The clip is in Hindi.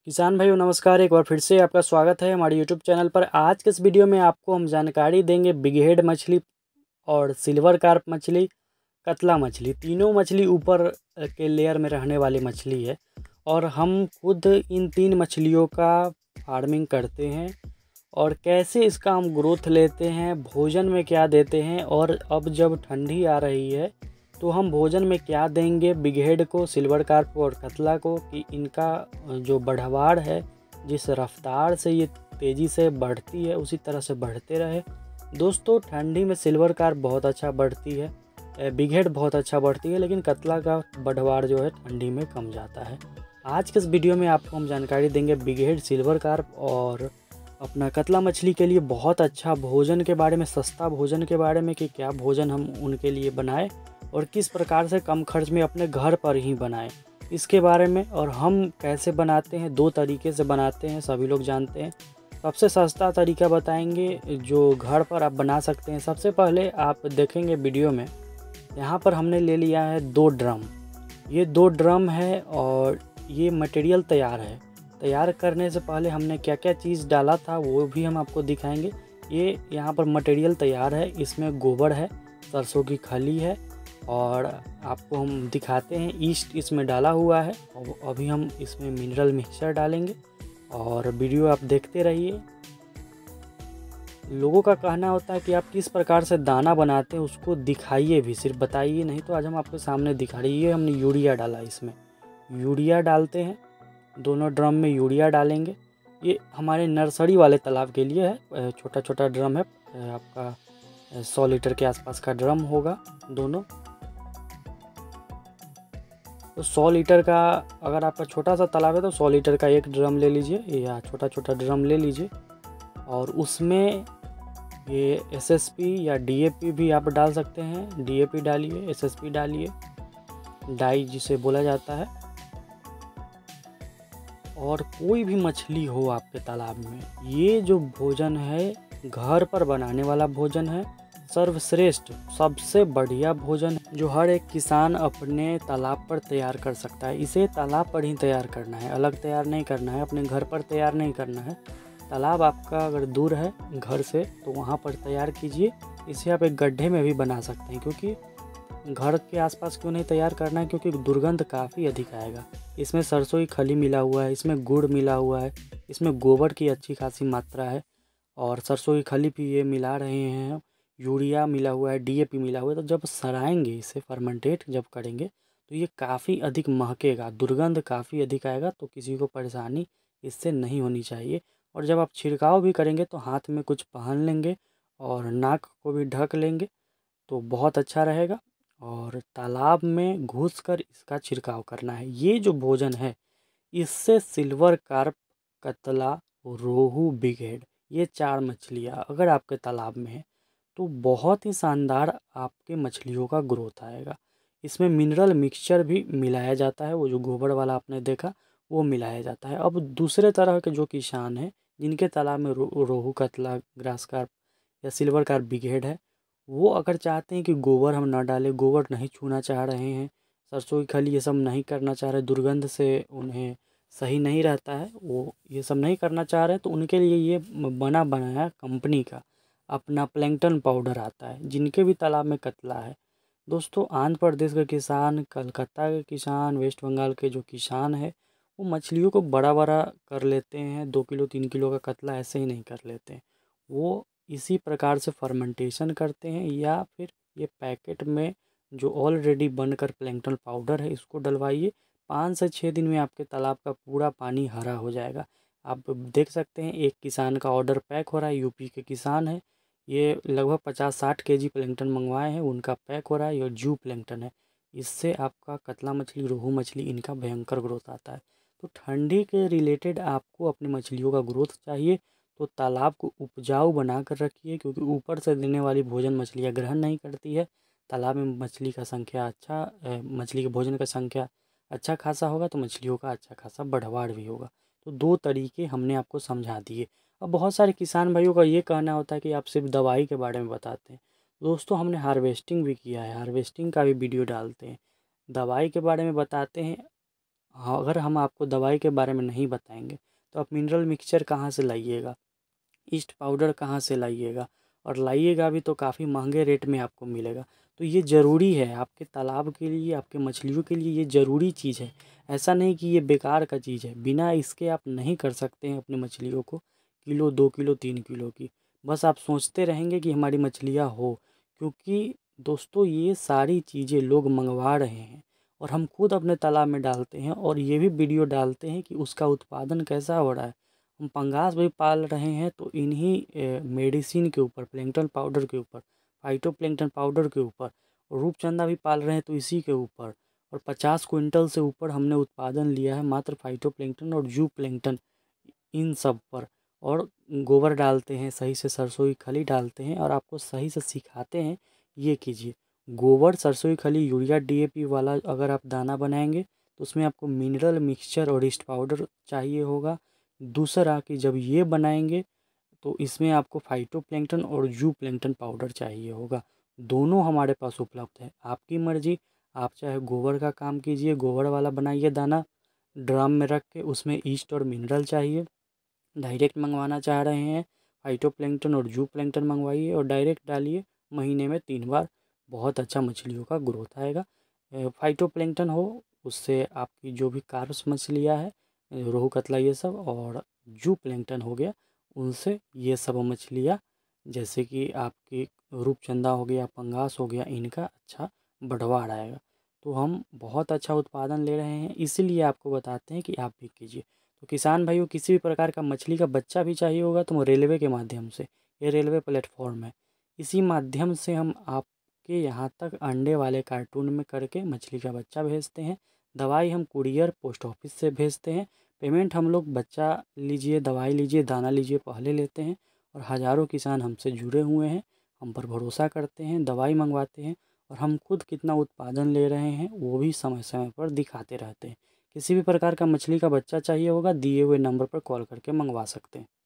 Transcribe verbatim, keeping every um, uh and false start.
किसान भाइयों नमस्कार। एक बार फिर से आपका स्वागत है हमारे यूट्यूब चैनल पर। आज के इस वीडियो में आपको हम जानकारी देंगे बिग हेड मछली और सिल्वर कार्प मछली, कतला मछली। तीनों मछली ऊपर के लेयर में रहने वाली मछली है और हम खुद इन तीन मछलियों का फार्मिंग करते हैं और कैसे इसका हम ग्रोथ लेते हैं, भोजन में क्या देते हैं और अब जब ठंडी आ रही है तो हम भोजन में क्या देंगे बिग हेड को, सिल्वर कार्प को और कतला को, कि इनका जो बढ़वाड़ है जिस रफ्तार से ये तेज़ी से बढ़ती है उसी तरह से बढ़ते रहे। दोस्तों ठंडी में सिल्वर कार्प बहुत अच्छा बढ़ती है, बिग हेड बहुत अच्छा बढ़ती है, लेकिन कतला का बढ़वाड़ जो है ठंडी में कम जाता है। आज के इस वीडियो में आपको हम जानकारी देंगे बिग हेड, सिल्वर कार्प और अपना कतला मछली के लिए बहुत अच्छा भोजन के बारे में, सस्ता भोजन के बारे में, कि क्या भोजन हम उनके लिए बनाएं और किस प्रकार से कम खर्च में अपने घर पर ही बनाएं इसके बारे में। और हम कैसे बनाते हैं, दो तरीके से बनाते हैं, सभी लोग जानते हैं। सबसे सस्ता तरीका बताएंगे जो घर पर आप बना सकते हैं। सबसे पहले आप देखेंगे वीडियो में, यहाँ पर हमने ले लिया है दो ड्रम। ये दो ड्रम है और ये मटेरियल तैयार है। तैयार करने से पहले हमने क्या क्या चीज़ डाला था वो भी हम आपको दिखाएंगे। ये यहाँ पर मटेरियल तैयार है, इसमें गोबर है, सरसों की खली है और आपको हम दिखाते हैं ईस्ट इसमें डाला हुआ है। और अभी हम इसमें मिनरल मिक्सचर डालेंगे और वीडियो आप देखते रहिए। लोगों का कहना होता है कि आप किस प्रकार से दाना बनाते हैं उसको दिखाइए भी, सिर्फ बताइए नहीं। तो आज हम आपके सामने दिखा रही है। हमने यूरिया डाला, इसमें यूरिया डालते हैं, दोनों ड्रम में यूरिया डालेंगे। ये हमारे नर्सरी वाले तालाब के लिए है, छोटा छोटा ड्रम है, आपका सौ लीटर के आसपास का ड्रम होगा दोनों। तो सौ लीटर का, अगर आपका छोटा सा तालाब है तो सौ लीटर का एक ड्रम ले लीजिए या छोटा छोटा ड्रम ले लीजिए और उसमें ये एसएसपी या डीएपी भी आप डाल सकते हैं। डीएपी डालिए, एसएसपी डालिए, डाई जिसे बोला जाता है। और कोई भी मछली हो आपके तालाब में, ये जो भोजन है घर पर बनाने वाला भोजन है, सर्वश्रेष्ठ सबसे बढ़िया भोजन जो हर एक किसान अपने तालाब पर तैयार कर सकता है। इसे तालाब पर ही तैयार करना है, अलग तैयार नहीं करना है, अपने घर पर तैयार नहीं करना है। तालाब आपका अगर दूर है घर से तो वहाँ पर तैयार कीजिए। इसे आप एक गड्ढे में भी बना सकते हैं, क्योंकि घर के आसपास क्यों नहीं तैयार करना है, क्योंकि दुर्गंध काफ़ी अधिक आएगा। इसमें सरसों की खली मिला हुआ है, इसमें गुड़ मिला हुआ है, इसमें गोबर की अच्छी खासी मात्रा है और सरसों की खली भी ये मिला रहे हैं, यूरिया मिला हुआ है, डीएपी मिला हुआ है। तो जब सराएंगे, इसे फर्मेंटेट जब करेंगे तो ये काफ़ी अधिक महकेगा, दुर्गंध काफ़ी अधिक आएगा। तो किसी को परेशानी इससे नहीं होनी चाहिए। और जब आप छिड़काव भी करेंगे तो हाथ में कुछ पहन लेंगे और नाक को भी ढक लेंगे तो बहुत अच्छा रहेगा। और तालाब में घुसकर इसका छिड़काव करना है। ये जो भोजन है इससे सिल्वर कार्प, कतला, रोहू, बिग हेड, ये चार मछलियाँ अगर आपके तालाब में है तो बहुत ही शानदार आपके मछलियों का ग्रोथ आएगा। इसमें मिनरल मिक्सचर भी मिलाया जाता है, वो जो गोबर वाला आपने देखा वो मिलाया जाता है। अब दूसरे तरह के जो किसान हैं जिनके तालाब में रो, रोहू, कतला, ग्रास कार्प या सिल्वर कार्प, बिग हेड है, वो अगर चाहते हैं कि गोबर हम ना डालें, गोबर नहीं छूना चाह रहे हैं, सरसों की खली ये सब नहीं करना चाह रहे, दुर्गंध से उन्हें सही नहीं रहता है, वो ये सब नहीं करना चाह रहे हैं, तो उनके लिए ये बना बनाया कंपनी का अपना प्लैंकटन पाउडर आता है। जिनके भी तालाब में कतला है, दोस्तों आंध्र प्रदेश के किसान, कलकत्ता के किसान, वेस्ट बंगाल के जो किसान है वो मछलियों को बड़ा बड़ा कर लेते हैं। दो किलो तीन किलो का कतला ऐसे ही नहीं कर लेते हैं, वो इसी प्रकार से फर्मेंटेशन करते हैं या फिर ये पैकेट में जो ऑलरेडी बनकर प्लैंकटन पाउडर है इसको डलवाइए। पाँच से छः दिन में आपके तालाब का पूरा पानी हरा हो जाएगा। आप देख सकते हैं एक किसान का ऑर्डर पैक हो रहा है, यूपी के किसान है, ये लगभग पचास साठ के जी प्लैंकटन मंगवाए हैं, उनका पैक हो रहा है। ये जू प्लैंकटन है, इससे आपका कतला मछली, रोहू मछली, इनका भयंकर ग्रोथ आता है। तो ठंडी के रिलेटेड आपको अपनी मछलियों का ग्रोथ चाहिए तो तालाब को उपजाऊ बना कर रखिए, क्योंकि ऊपर से देने वाली भोजन मछलियाँ ग्रहण नहीं करती है। तालाब में मछली का संख्या अच्छा, मछली के भोजन का संख्या अच्छा खासा होगा तो मछलियों का अच्छा खासा बढ़वाड़ भी होगा। तो दो तरीके हमने आपको समझा दिए। अब बहुत सारे किसान भाइयों का ये कहना होता है कि आप सिर्फ दवाई के बारे में बताते हैं। दोस्तों हमने हार्वेस्टिंग भी किया है, हार्वेस्टिंग का भी वीडियो डालते हैं, दवाई के बारे में बताते हैं। हाँ, अगर हम आपको दवाई के बारे में नहीं बताएंगे तो आप मिनरल मिक्सचर कहाँ से लाइएगा, ईस्ट पाउडर कहाँ से लाइएगा, और लाइएगा भी तो काफ़ी महंगे रेट में आपको मिलेगा। तो ये ज़रूरी है आपके तालाब के लिए, आपके मछलियों के लिए ये ज़रूरी चीज़ है। ऐसा नहीं कि ये बेकार का चीज़ है, बिना इसके आप नहीं कर सकते हैं अपनी मछलियों को किलो, दो किलो, तीन किलो की। बस आप सोचते रहेंगे कि हमारी मछलियाँ हो, क्योंकि दोस्तों ये सारी चीज़ें लोग मंगवा रहे हैं और हम खुद अपने तालाब में डालते हैं और ये भी वीडियो डालते हैं कि उसका उत्पादन कैसा हो रहा है। हम पंगास भी पाल रहे हैं तो इन्हीं मेडिसिन के ऊपर, प्लैंकटन पाउडर के ऊपर, फाइटोप्लैंकटन पाउडर के ऊपर, और रूपचंदा भी पाल रहे हैं तो इसी के ऊपर। और पचास क्विंटल से ऊपर हमने उत्पादन लिया है मात्र फाइटोप्लैंकटन और जू प्लैंकटन, इन सब पर। और गोबर डालते हैं, सही से सरसों की खली डालते हैं और आपको सही से सिखाते हैं ये कीजिए। गोबर, सरसों की खली, यूरिया, डीएपी वाला अगर आप दाना बनाएंगे तो उसमें आपको मिनरल मिक्सचर और ईस्ट पाउडर चाहिए होगा। दूसरा कि जब ये बनाएंगे तो इसमें आपको फाइटोप्लैंकटन और जू प्लैंकटन पाउडर चाहिए होगा। दोनों हमारे पास उपलब्ध है, आपकी मर्जी। आप चाहे गोबर का काम कीजिए, गोबर वाला बनाइए दाना ड्रम में रख के, उसमें ईस्ट और मिनरल चाहिए। डायरेक्ट मंगवाना चाह रहे हैं, फाइटोप्लैंकटन और जू प्लैंकटन मंगवाइए और डायरेक्ट डालिए, महीने में तीन बार। बहुत अच्छा मछलियों का ग्रोथ आएगा। फाइटोप्लैंकटन हो उससे आपकी जो भी कार्प्स मछलियाँ है, रोहू, कतला, ये सब, और जू प्लैंकटन हो गया उनसे ये सब मछलियाँ, जैसे कि आपकी रूपचंदा हो गया, पंगास हो गया, इनका अच्छा बढ़वाड़ आएगा। तो हम बहुत अच्छा उत्पादन ले रहे हैं, इसीलिए आपको बताते हैं कि आप भी कीजिए। तो किसान भाइयों, किसी भी प्रकार का मछली का बच्चा भी चाहिए होगा तो रेलवे के माध्यम से, ये रेलवे प्लेटफॉर्म है, इसी माध्यम से हम आपके यहाँ तक अंडे वाले कार्टून में करके मछली का बच्चा भेजते हैं। दवाई हम कुरियर पोस्ट ऑफिस से भेजते हैं। पेमेंट हम लोग बच्चा लीजिए, दवाई लीजिए, दाना लीजिए पहले लेते हैं। और हज़ारों किसान हमसे जुड़े हुए हैं, हम पर भरोसा करते हैं, दवाई मंगवाते हैं, और हम खुद कितना उत्पादन ले रहे हैं वो भी समय समय पर दिखाते रहते हैं। किसी भी प्रकार का मछली का बच्चा चाहिए होगा, दिए हुए नंबर पर कॉल करके मंगवा सकते हैं।